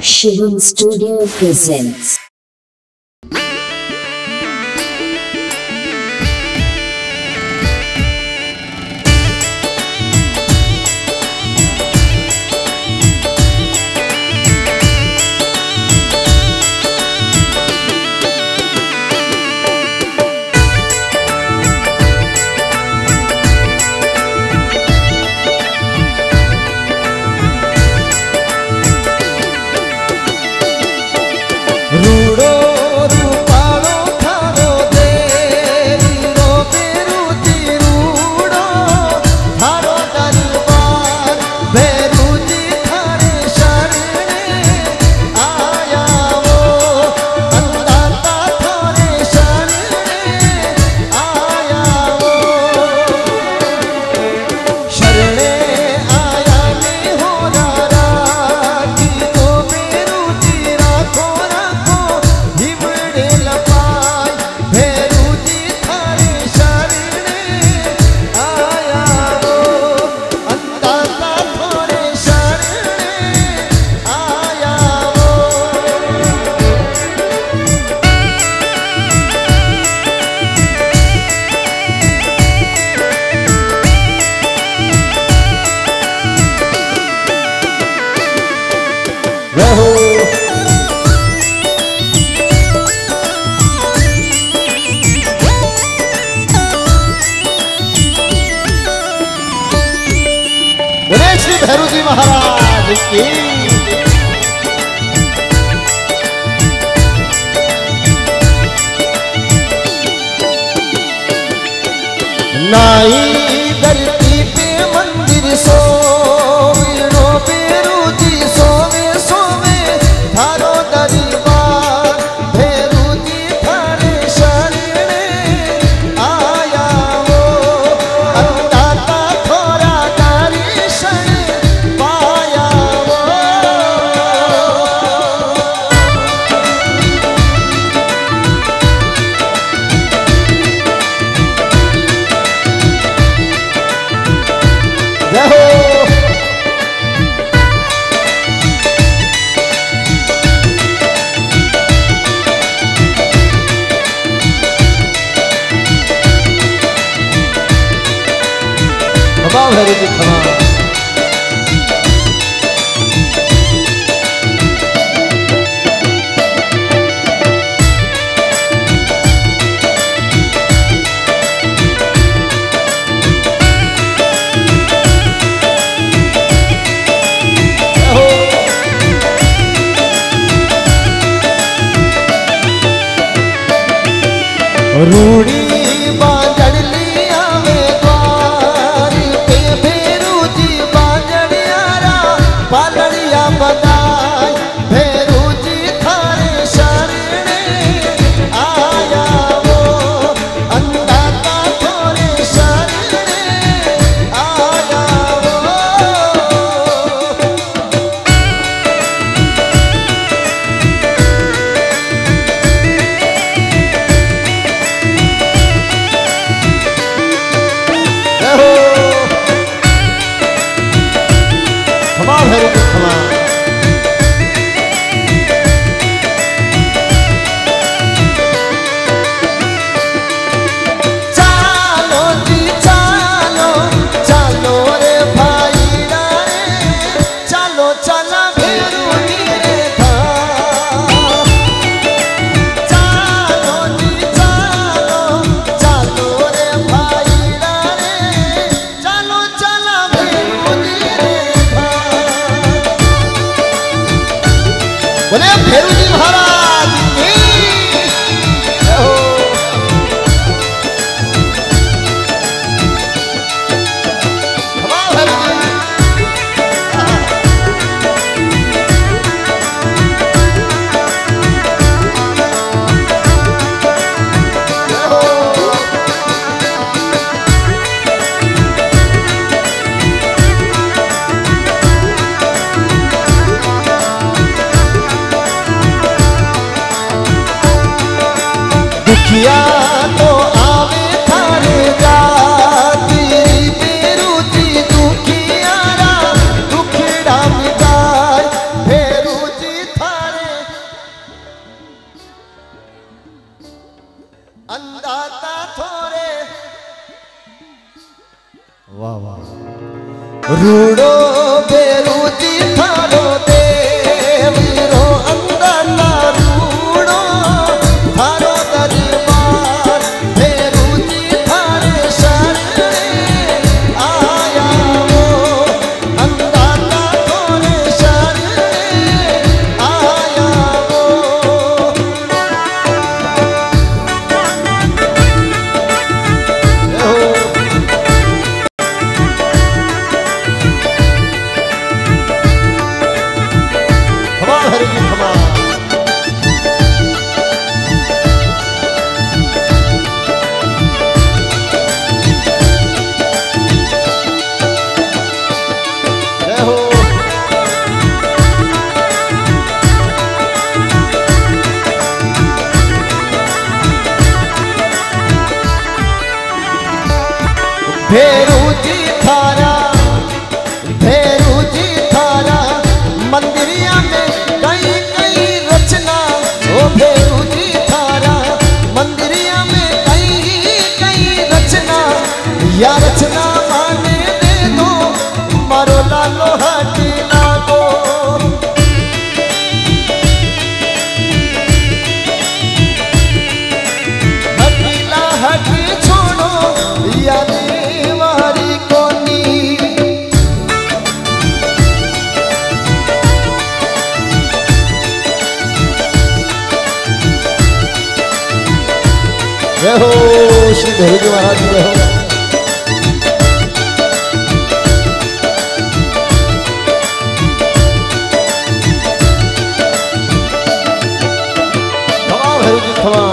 Shivam Studio presents. Shri Bhairu जी महाराज की नाई धरती पे मंदिर सोवे भैरू जी सोवे सोवे थारो दरबार भैरू जी थारे शरणे आया वो अंदाता थोड़ा दर्शन पाया वो जय हो भैरू जी क्षमा रूड़ी बांजड़ लिया वे द्वार पे भैरू जी बांजड़ियारा पालड़िया बदाई भैरू जी थारे शरणे आया वो अंदाता थोड़े शरणे आया वो क्षमा भैरू जी क्षमा चालो जी चालो चालो रे भाई रे चालो चला भैरू जी रे धाम चालो जी चालो चालो रे भाई रे चालो चला भैरू जी रे बोले भैरू जी महाराज की जय हो भैरू जी जय हो भैरव जी खमा। जय हो। भैरू जी थारा, भैरू जी थारा मंदिरिया में कई कई रचना। ओ भैरू जी थारा मंदिरिया में कई कई रचना। या रचना माने दे दो मारो लालो हटी लागो। हटीला हटी छोड़ो या दीवारी कोनी। जय हो श्री भैरव जी महाराज जय हो। खमा भैरव जी खमा।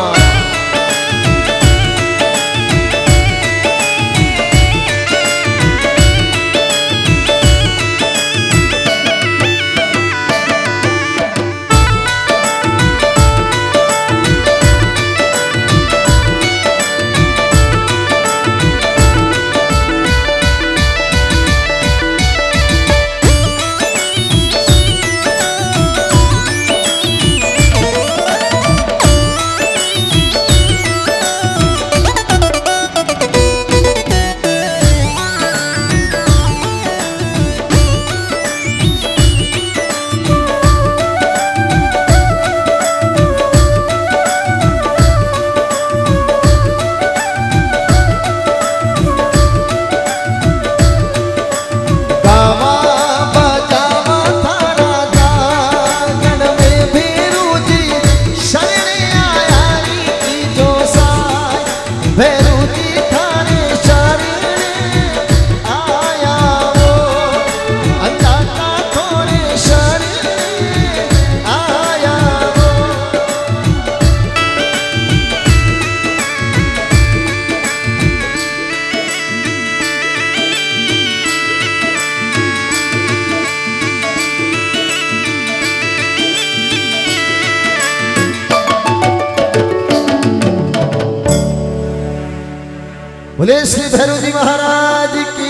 बोले श्री भैरव जी महाराज की।